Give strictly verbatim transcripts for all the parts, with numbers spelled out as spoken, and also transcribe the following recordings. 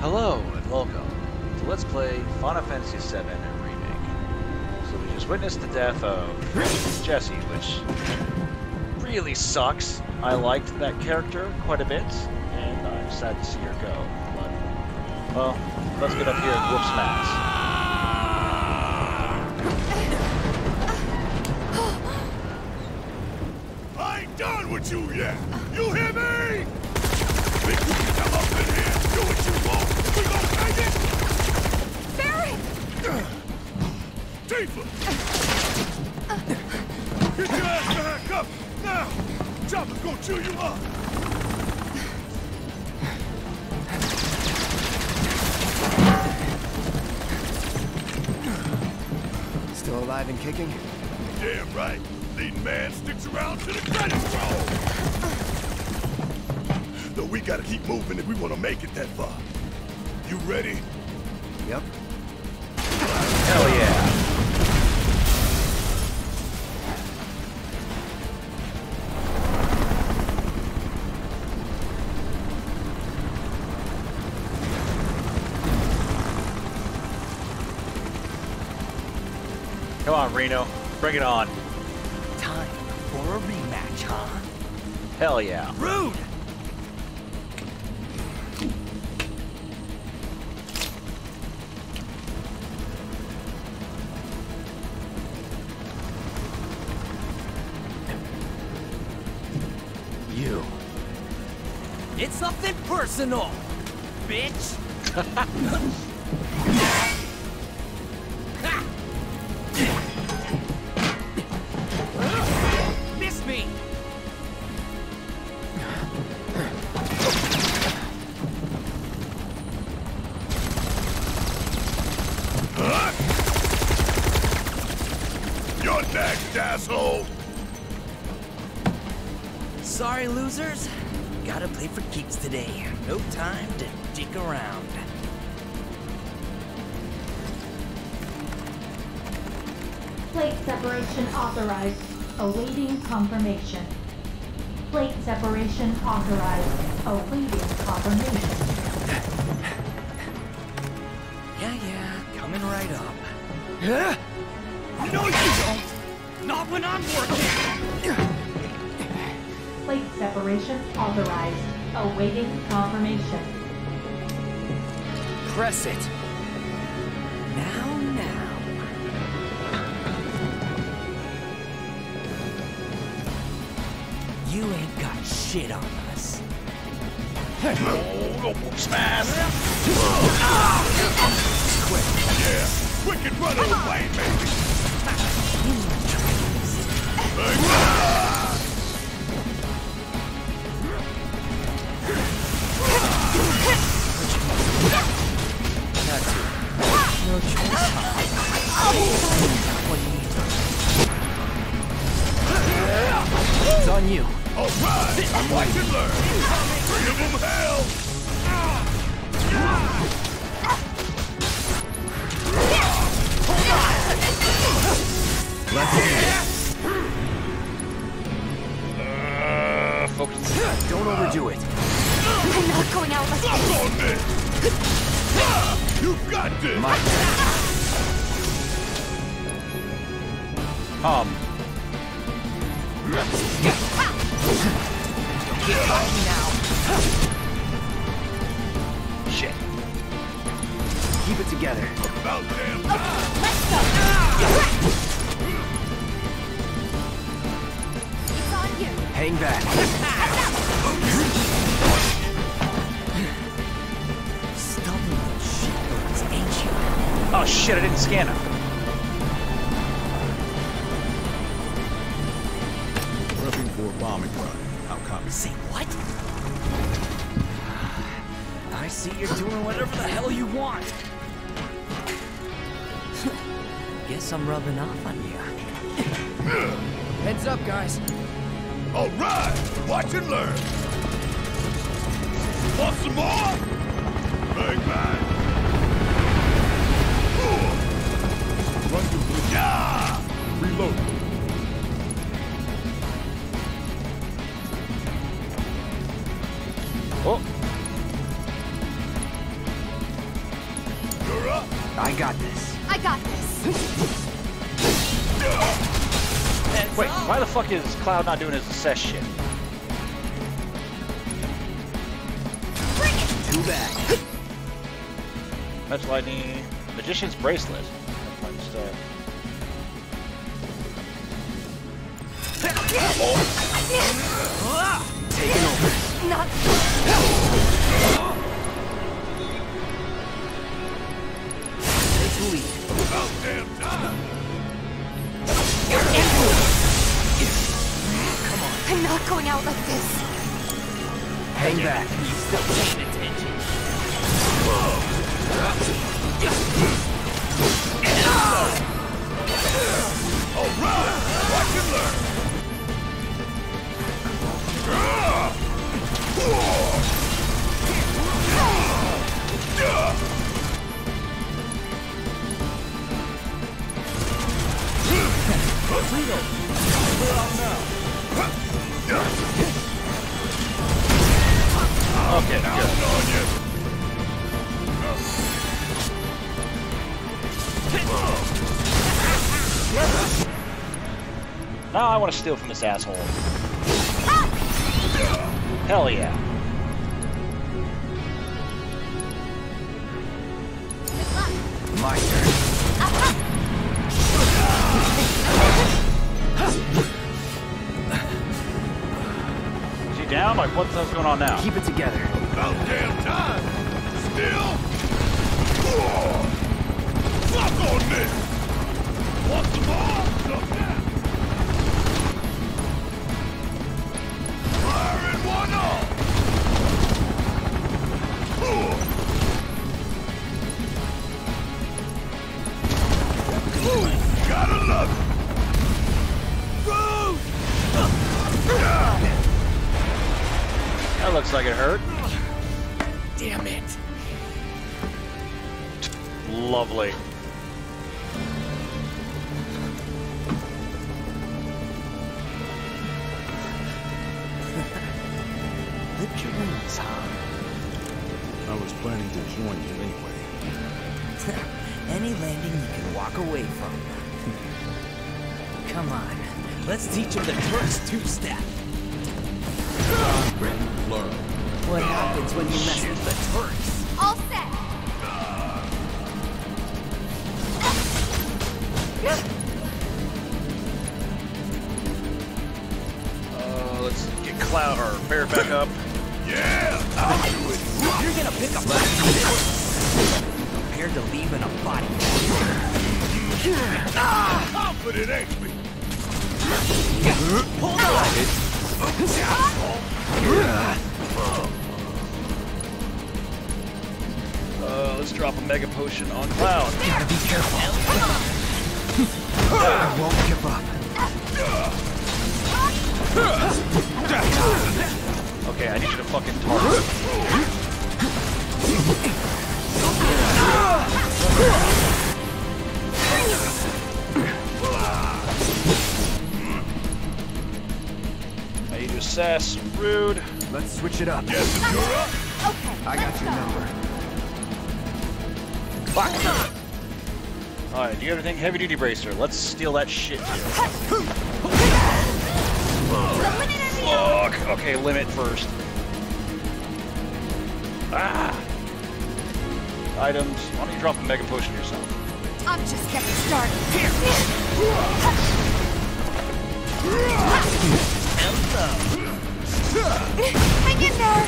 Hello and welcome to Let's Play Final Fantasy seven Remake. So we just witnessed the death of Jesse, which really sucks. I liked that character quite a bit, and I'm sad to see her go. But, well, let's get up here and whoop some ass. I ain't done with you yet! You hear me? Think you can come up in here and do what you want? We gon' take it? Barret! Tifa! Get your ass back up! Now! Chopper's gonna chew you up! Still alive and kicking? Damn right! Leading man sticks around to the credits roll! Though we gotta keep moving if we wanna make it that far. You ready? Yep. Hell yeah! Come on, Reno. Bring it on. Time for a rematch, huh? Hell yeah. Rude! You. It's nothing personal, bitch! Miss me! Huh? You're next, asshole! Sorry, losers. Gotta play for keeps today. No time to dick around. Plate separation authorized. Awaiting confirmation. Plate separation authorized. Awaiting confirmation. Yeah, yeah, coming right up. No, you don't! Not when I'm working! Plate separation authorized. Awaiting confirmation. Press it. Now, now. You ain't got shit on us. Oh, go whoop some ass. Quick! Yeah! Quick and run away, baby! No choice. What do you need? It's on you. All right! Watch and learn! Give them hell! Left hand. Uh, focus. Don't overdo it. I'm not going out like Suck this! on this! You got this! My Um. Get cocky now. Shit. Keep it together. About damn Okay, let's go! It's on you! Hang back. Stubborn little shitbirds, ain't you? Oh shit, I didn't scan him. Prepping for a bombing run. How copy? Say what? I see you're doing whatever the hell you want. Guess I'm rubbing off on you. Heads up, guys. All right! Watch and learn! Want some more? Bang, bang! Run to blue. Yeah! Reload. Oh. I got this. I got this. Wait, why the fuck is Cloud not doing his assess shit? Bring it. Too bad. That's why I need Magician's Bracelet. Fun stuff. Taking over. Not. Take the lead. About damn time! I'm not going out like this. Hang back. You still paying attention? All right! Watch and learn! Okay, good. On you! Now I want to steal from this asshole. Hell yeah. My turn. Is he down? Like, what the hell's going on now? Keep it together. About damn time! Still? Fuck on this! Want some more? No doubt. Firing one off! Gotta love it! Rose! That looks like it hurt. Damn it. Lovely. Lift your wings, huh? I was planning to join you anyway. Any landing you can walk away from. Come on. Let's teach them the Turks two-step. Learn. What happens when you mess with the Turks? All set. Uh, let's get Cloud or Bear back up. Yeah! I'll do it! You're gonna pick up less compared to leaving a body. Confident, ain't we? Hold on! Uh, let's drop a Mega Potion on Cloud. Gotta be careful. I won't give up. Okay, I need you to fucking target. I need to assess. Rude. Let's switch it up. Yes, you're up! Okay. I got your number. Fuck. Alright, do you have anything? Heavy duty bracer. Let's steal that shit too. Fuck. Okay, limit first. Ah. Items. Why don't you drop a Mega Potion yourself? I'm just getting started. Hang in there.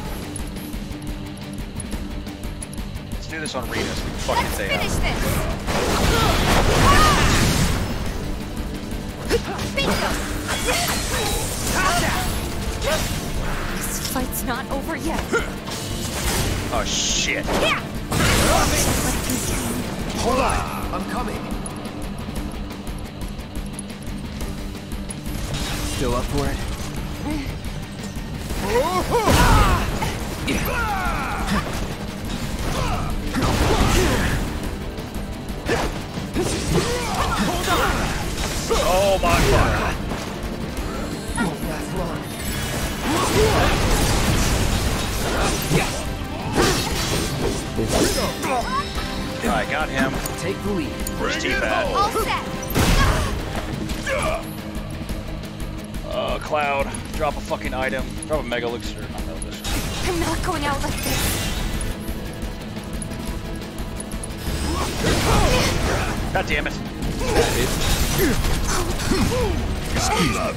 Let's do this on Rita so we can fucking Let's stay finish out. this. Bingo. This fight's not over yet. Oh shit. Yeah. Hold on. I'm coming. Still up for it? Oh my god. Won't last long. Alright, got him. Take the lead. Where's Bring it T-Pat? home. All set. Uh, Cloud, drop a fucking item. Drop a mega elixir. Not mega elixir. I'm not going out like this. God damn it. Excuse me.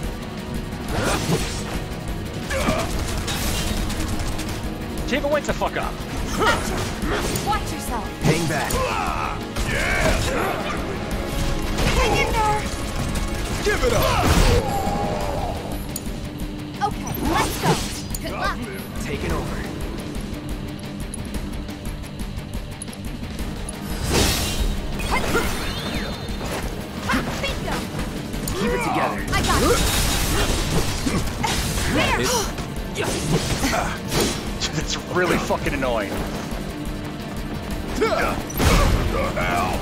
Tifa, wake the fuck up. Gotcha. Watch yourself. Hang back. Yeah. Hang in there. Give it up. Okay, let's go. Good luck. Take it over. Ha, bingo. Keep it together. I got it. There. That's really fucking annoying. The hell?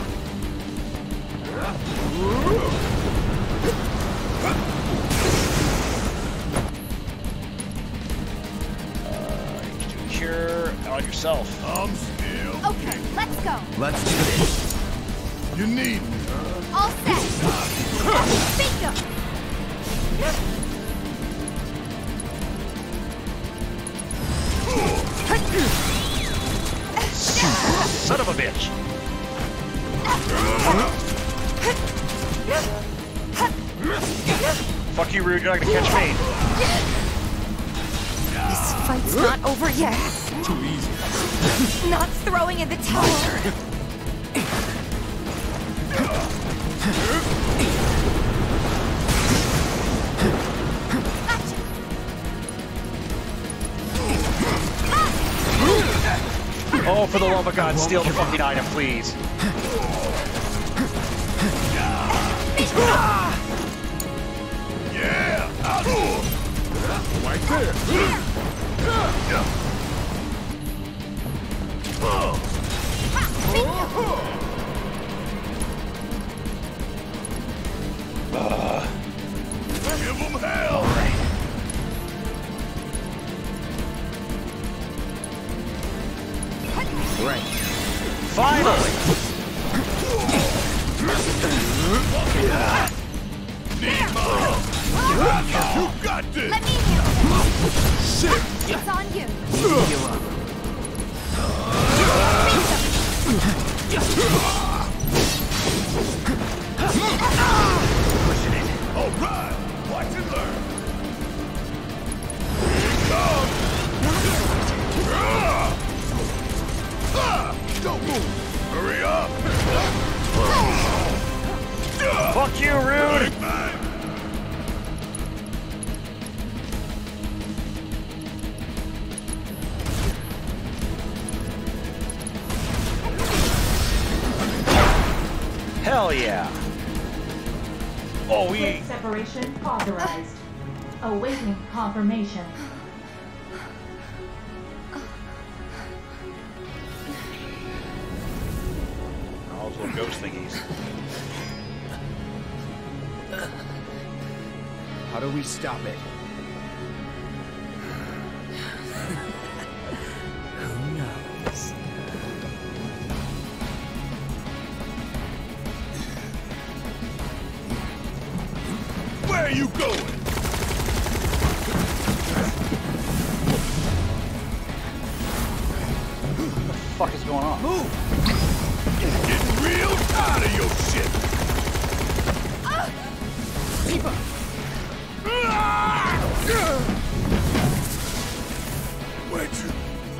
Cure on yourself. I'm still. Okay, let's go. Let's do this. You need me. All set. Bingo. Son of a bitch. Fuck you, Rude. You're not gonna catch me. This fight's not over yet. Too easy. Not throwing in the towel. Oh, for the love of God, steal the fucking item, please. Yeah. I'll do it. Right there. Give them hell. Right. Finally! You got this. Let me handle Shit. it. It's on you. Give up. Pushing it. All right. Watch and learn. Here it comes. Ah! Ah! Don't move. Hurry up. Fuck you, Rude! Big man. Hell yeah! Oh, we... Quick separation authorized. Awaiting confirmation. All those little ghost thingies. How do we stop it? Who knows? Where are you going? What the fuck is going on? Move! Getting real tired of your shit. Tifa! Where'd you?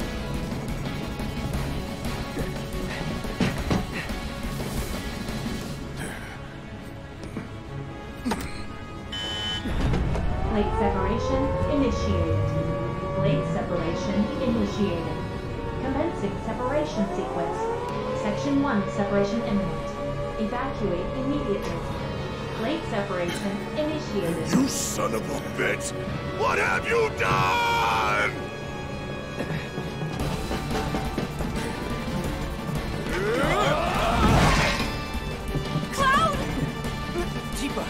Blade separation initiated. Blade separation initiated. Commencing separation sequence. Section one, separation imminent. Evacuate immediately. Blade separation initiated. You son of a bitch! What have you done? Cloud! Tifa!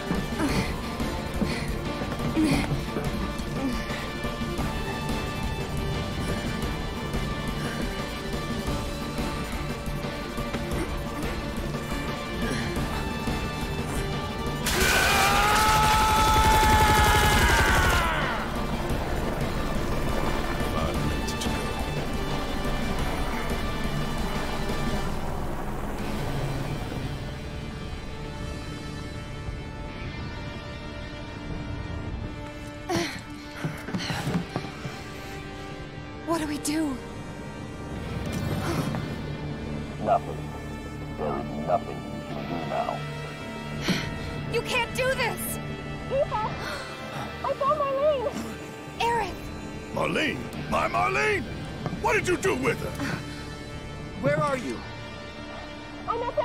nothing. There is nothing you can do now. You can't do this! Eva! I found Marlene! Aerith! Marlene? My Marlene? What did you do with her? Where are you? I'm at the...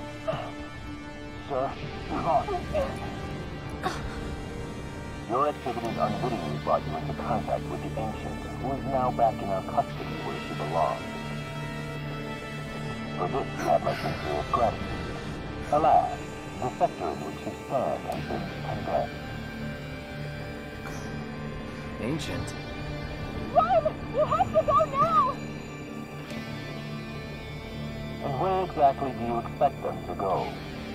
Sir, you're lost. Your activities unwittingly brought you into contact with the Ancient, who is now back in our custody where she belongs. For this, you have my sincerest gratitude. Alas, the sector in which you stand has been condemned. Ancient? Run! You have to go now! And where exactly do you expect them to go?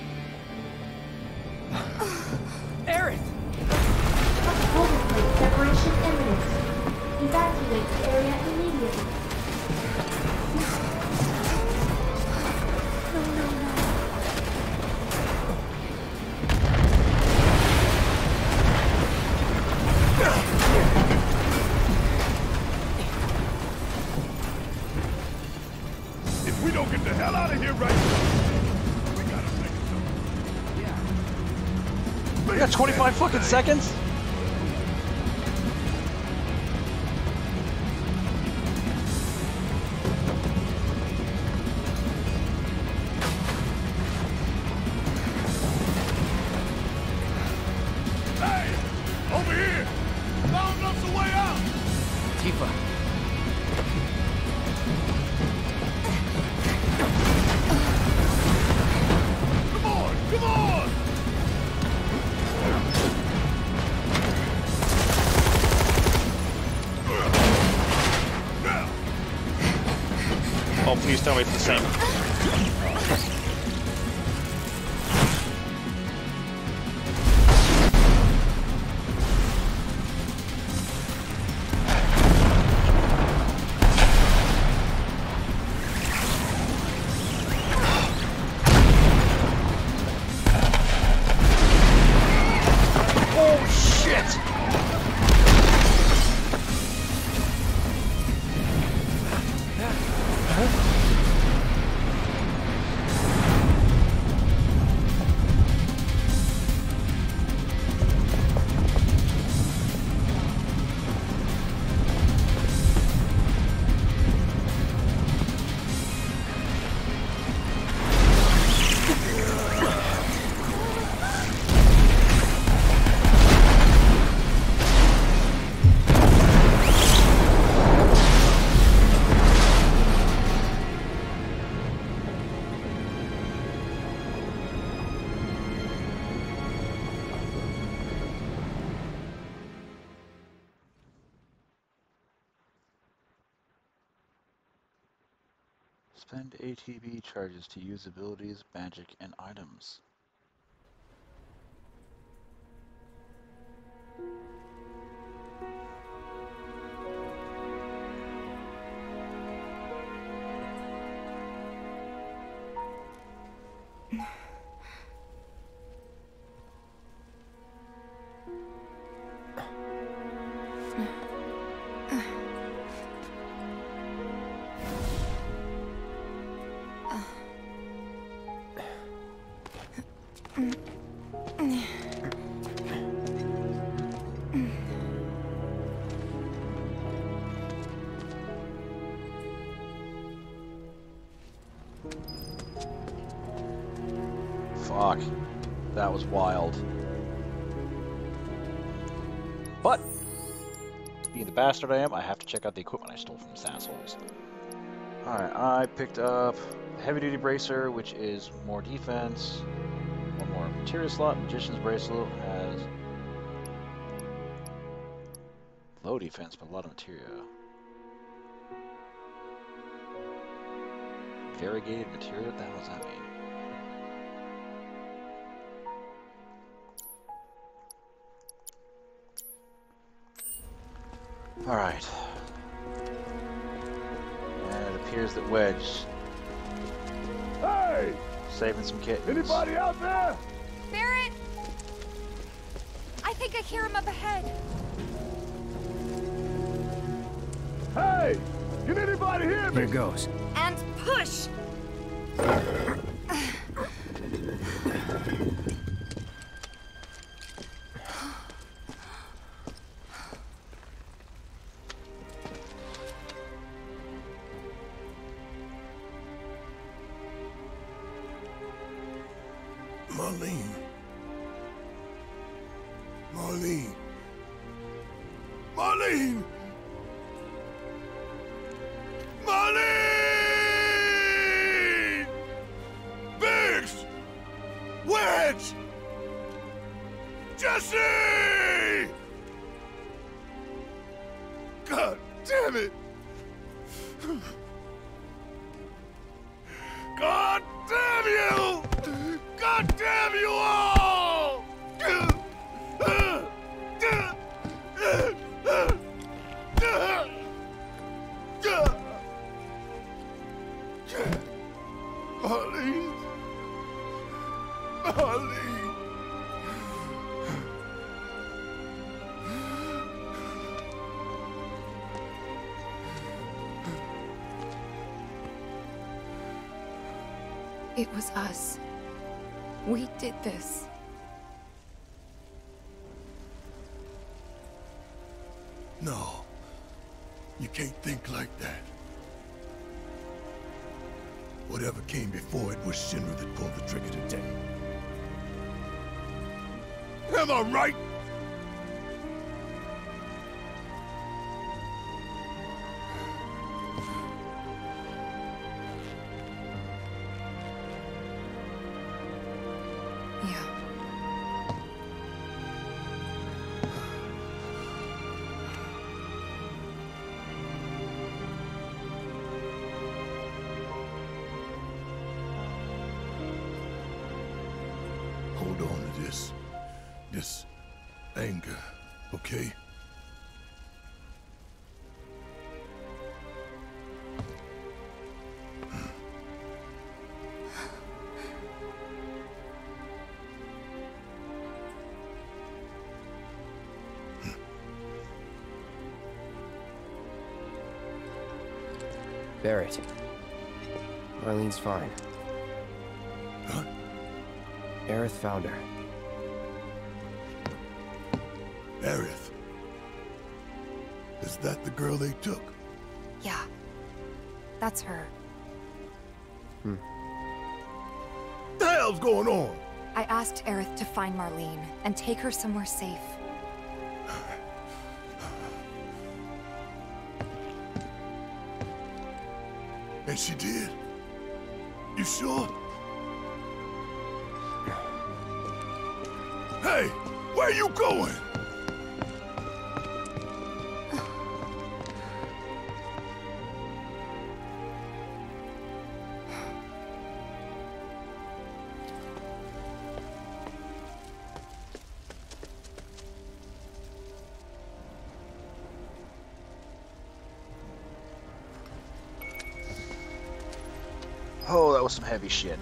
Aerith! Golden plate separation imminent. Evacuate the area immediately. No, no, no. If we don't get the hell out of here right now, we gotta fix something. Yeah. We got twenty-five fucking seconds? Hey! Over here! Found us a way out! Tifa. Come on! Come on! Now! Oh, please tell me it's the same. Oh shit! Spend A T B charges to use abilities, magic, and items. Fuck. That was wild. But, being the bastard I am, I have to check out the equipment I stole from these assholes. Alright, I picked up the heavy duty bracer, which is more defense. One more materia slot. Magician's bracelet has low defense, but a lot of materia. Variegated materia? What the hell does that mean? Alright. And it appears that Wedge Hey! saving some kittens. Anybody out there? Barrett! I think I hear him up ahead. Hey! Can anybody hear me? Here goes. And push! Marlene. Marlene. Marlene! Marlene! Biggs! Wedge! Jesse! God damn it! God damn you! God damn you all! Marlene. Marlene. It was us. We did this. No. You can't think like that. Whatever came before it was Shinra that pulled the trigger today. Am I right? Yeah. Hold on to this. This anger, okay? Barrett. Marlene's fine. Huh? Aerith found her. Aerith. Is that the girl they took? Yeah. That's her. Hmm. What the hell's going on? I asked Aerith to find Marlene and take her somewhere safe. And she did? You sure? Hey, where you going? Oh, that was some heavy shit.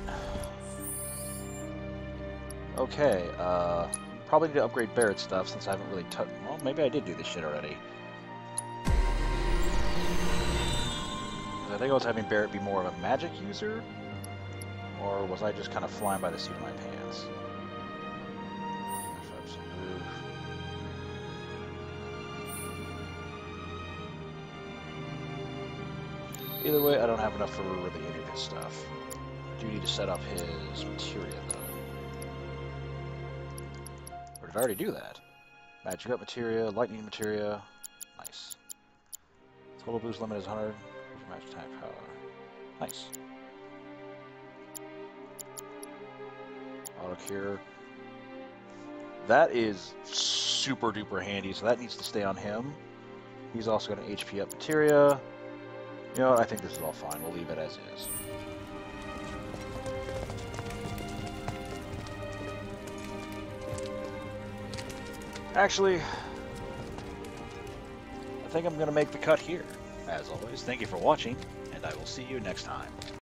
Okay, uh, probably need to upgrade Barrett's stuff since I haven't really touched. Well, maybe I did do this shit already. I think I was having Barrett be more of a magic user, or was I just kind of flying by the seat of my pants? Either way, I don't have enough for really any of his stuff. I do need to set up his materia, though. Or did I already do that? Magic up materia, lightning materia. Nice. Total boost limit is one hundred. Magic attack power. Nice. Auto cure. That is super duper handy, so that needs to stay on him. He's also got an H P up materia. You know what, I think this is all fine. We'll leave it as is. Actually, I think I'm going to make the cut here. As always, thank you for watching, and I will see you next time.